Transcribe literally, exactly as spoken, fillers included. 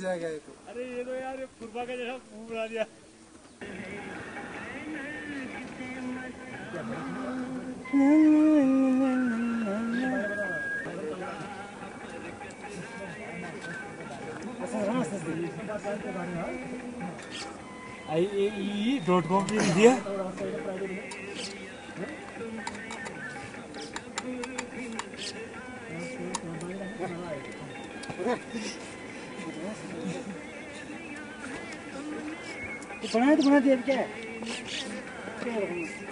जाएगा ये तो। अरे ये तो यार फुरबा का जैसा मुंह बना दिया। आई डॉट कॉम पे दिया बना तो बना दिया क्या?